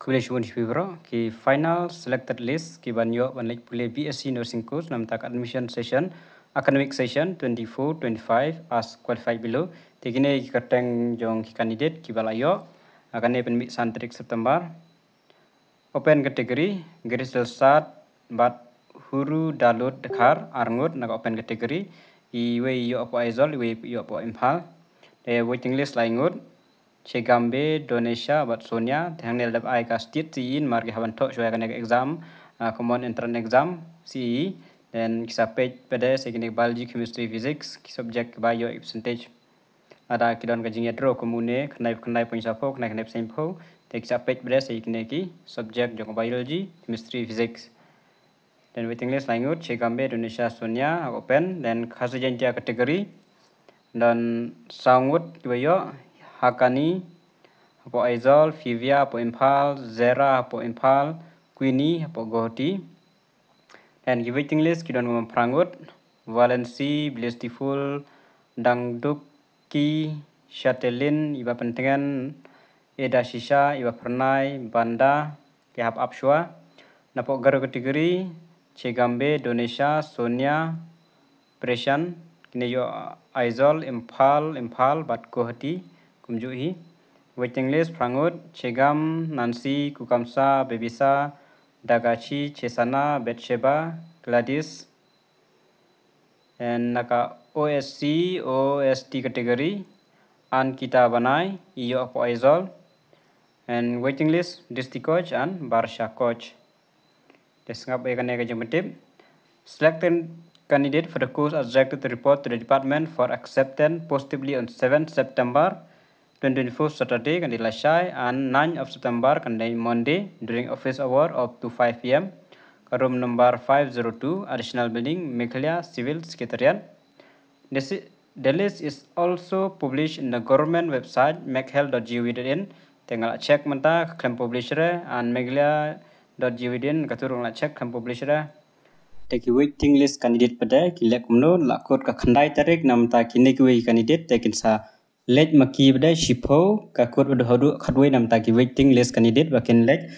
khublei shibun shibro ki final selected list ki banyo banlik pule BSc nursing course nam tak admission session academic session 24-25 as qualified below tikine ki kateng jong ki candidate ki balayo akan pen mi santrik September open category grisel start but huru dalut dekhar arngut nak open category iwe yo apo aizol iwe yo apo imphal waiting list laingut Chegambe Indonesia bat Sonia thangnel dap ai ka state tin margi haban tho shoya kan exam common entrance exam CE then kisa page pada segini biology chemistry physics ki subject bio percentage ada kidon ka jingya draw komune khnai point sapho khnai sempo te kisa page pada segini ki subject jong biology chemistry physics then waiting list language Chegambe Indonesia Sonia open then khasi jantia category dan sangut kibayo Hakani apo Aizol, Fivia apo Impal, Zera apo Impal, Queenie apo Gohti. And the waiting list kidon Prangut, Valency, Blissful, Dangduki, Chatelin, Iba Pentengan, Eda Shisha, Iba Pernai, Banda, Kehap Apshwa. Napo garo kategori Chegambe, Indonesia, Sonia, Preshan, Kineyo Aizol, Impal, Bat Gohti. Kumjuhi waiting list Prangut, Chegam, Nancy, Kukamsa, Bebisa, Dagachi, Chesana, Betsheba, Gladys, and naka OSC, OST category, Ankita Banai, Iyo Apo Aizol, and waiting list District Coach and Barsha Coach. Desngap ekanega jumtip. Selected candidate for the course are directed to report to the department for acceptance positively on 7th September 2024 Saturday kan dilasai and 9th of September kan Monday during office hour up to 5 p.m. Room number 502 additional building Meghalaya Civil Secretariat. The list is also published in the government website meghalaya.gov.in. Tinggal check menta klaim publisher and meghalaya.gov.in katurung check klaim publisher. Taki waiting list candidate pada kilek mno lakot ka khandai tarik namta kini kuwi candidate takin sa late maki pada shipo ka kod pada hodu khadway namta ki waiting list candidate bakin late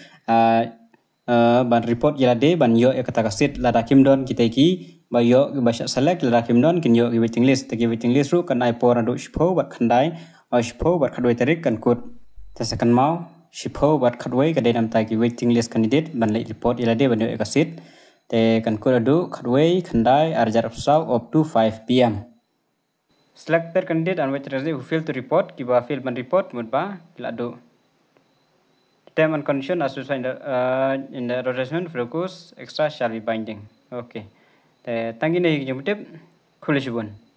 ban report yalade ban yo kata kasit lada kimdon kita ki ba yo basha select lada kimdon kin yo ki waiting list taki waiting list ru kan ai por adu shipo bat khandai shipo bat khadway tarik kan kod tasakan mau shipo bat khadway ka dai namta ki waiting list candidate ban late report yalade ban yo kasit te kan kuradu khadway khandai arjar upsau up to 5 p.m. Selected candidate and waiting who fail to report kiba fail ban report mudba kilado. Term and condition as in the advertisement for the course extra shall be binding. Okay. Te tangi nei jumtip khublei shibun.